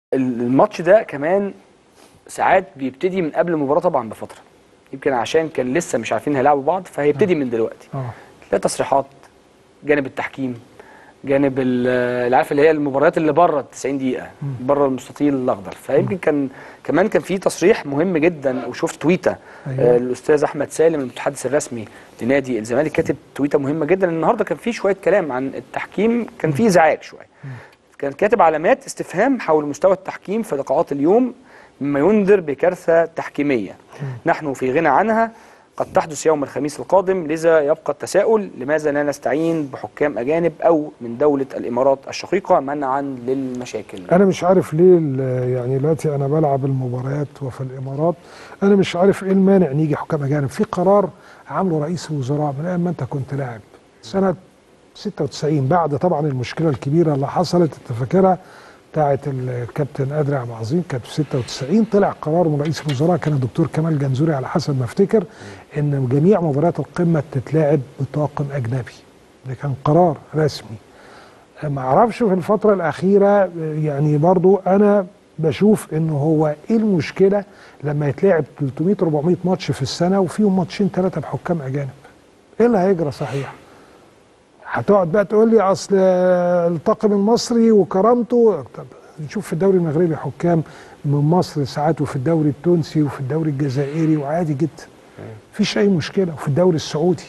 الماتش ده كمان ساعات بيبتدي من قبل المباراه طبعا بفتره، يمكن عشان كان لسه مش عارفين هيلعبوا بعض فهيبتدي من دلوقتي. تلاقي تصريحات جانب التحكيم، جانب عارف اللي هي المباريات اللي بره ال 90 دقيقه، بره المستطيل الاخضر. فيمكن كمان كان في تصريح مهم جدا، وشفت تويته الاستاذ احمد سالم المتحدث الرسمي لنادي الزمالك كاتب تويته مهمه جدا. النهارده كان في شويه كلام عن التحكيم، كان في ازعاج شويه، كان كاتب علامات استفهام حول مستوى التحكيم في لقاءات اليوم مما ينذر بكارثة تحكيمية نحن في غنى عنها قد تحدث يوم الخميس القادم، لذا يبقى التساؤل لماذا لا نستعين بحكام أجانب أو من دولة الإمارات الشقيقة منعا للمشاكل. أنا مش عارف ليه يعني دلوقتي أنا بلعب المباريات وفي الإمارات، أنا مش عارف إيه المانع إن يجي حكام أجانب. في قرار عامله رئيس الوزراء من أيام ما أنت كنت لاعب سنة 96 بعد طبعا المشكلة الكبيرة اللي حصلت أنت فاكرها بتاعة الكابتن قادر عبد العظيم، كانت في 96 طلع قرار من رئيس الوزراء كان الدكتور كمال جنزوري على حسب ما افتكر ان جميع مباريات القمة تتلعب بطاقم اجنبي. ده كان قرار رسمي. ما اعرفش في الفترة الأخيرة يعني برضو انا بشوف انه هو ايه المشكلة لما يتلعب 300 400 ماتش في السنة وفيهم ماتشين 3 بحكام اجانب؟ ايه اللي هيجرى صحيح؟ هتقعد بقى تقول لي اصل الطاقم المصري وكرامته. طب نشوف في الدوري المغربي حكام من مصر ساعات، وفي الدوري التونسي وفي الدوري الجزائري وعادي جدا، مفيش اي مشكله، وفي الدوري السعودي.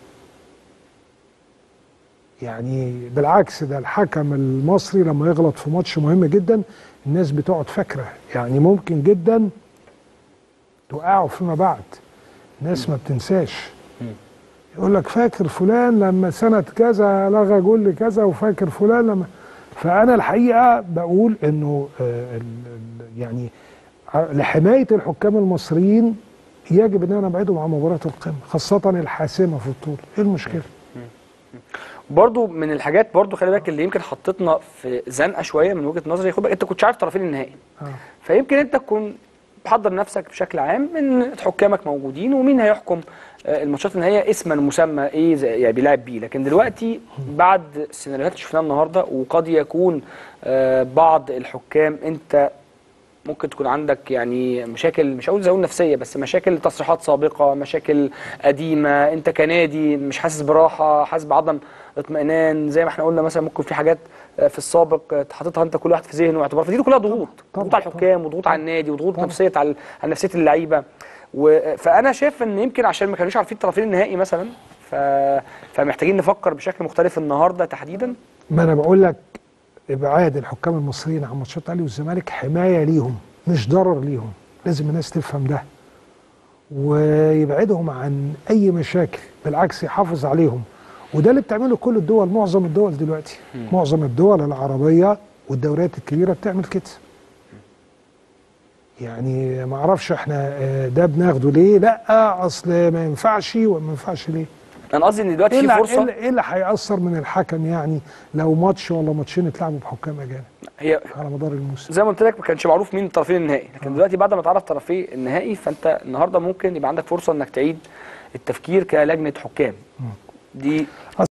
يعني بالعكس، ده الحكم المصري لما يغلط في ماتش مهم جدا الناس بتقعد فاكره، يعني ممكن جدا توقعه فيما بعد. الناس ما بتنساش، يقول لك فاكر فلان لما سنة كذا لغى جول كذا، وفاكر فلان لما. فأنا الحقيقة بقول إنه يعني لحماية الحكام المصريين يجب إن أنا أبعدهم عن مباريات القمة، خاصة الحاسمة في البطولة. إيه المشكلة؟ برضو من الحاجات برضو خلي بالك اللي يمكن حطتنا في زنقة شوية من وجهة نظري، خد بالك أنت كنتش عارف طرفين النهائي. فيمكن أنت تكون بحضر نفسك بشكل عام ان حكامك موجودين ومين هيحكم الماتشات النهائيه اسما مسمى ايه يعني بيلعب بيه. لكن دلوقتي بعد السيناريوهات اللي شفناها النهارده، وقد يكون بعض الحكام انت ممكن تكون عندك يعني مشاكل، مش هقول زي نفسيه، بس مشاكل تصريحات سابقه، مشاكل قديمه، انت كنادي مش حاسس براحه، حاسس بعدم اطمئنان. زي ما احنا قلنا مثلا ممكن في حاجات في السابق حاططها انت كل واحد في ذهنه واعتبار، فدي كلها ضغوط، ضغوط على الحكام وضغوط على النادي وضغوط نفسيه على نفسيه اللعيبه. فانا شايف ان يمكن عشان ما كانوش عارفين طرفين النهائي مثلا، فمحتاجين نفكر بشكل مختلف النهارده تحديدا. ما انا بقول لك ابعاد الحكام المصريين عن ماتشات الاهلي والزمالك حمايه ليهم مش ضرر ليهم، لازم الناس تفهم ده ويبعدهم عن اي مشاكل، بالعكس يحافظ عليهم. وده اللي بتعمله كل الدول، معظم الدول دلوقتي، معظم الدول العربيه والدوريات الكبيره بتعمل كده. يعني ما اعرفش احنا ده بناخده ليه؟ لا اصل ما ينفعش، وما ينفعش ليه؟ انا قصدي ان دلوقتي في فرصه. ايه اللي هيأثر من الحكم يعني لو ماتش ولا ماتشين اتلعبوا بحكام اجانب هي على مدار الموسم؟ زي ما قلت لك ما كانش معروف مين طرفين النهائي، لكن دلوقتي بعد ما تعرف طرفي النهائي فانت النهارده ممكن يبقى عندك فرصه انك تعيد التفكير كلجنه حكام. دي